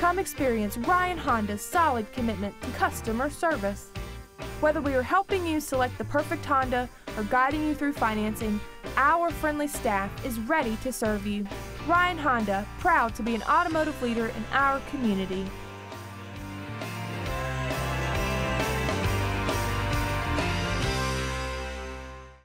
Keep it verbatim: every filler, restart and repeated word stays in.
Come experience Ryan Honda's solid commitment to customer service. Whether we are helping you select the perfect Honda or guiding you through financing, our friendly staff is ready to serve you. Ryan Honda, proud to be an automotive leader in our community.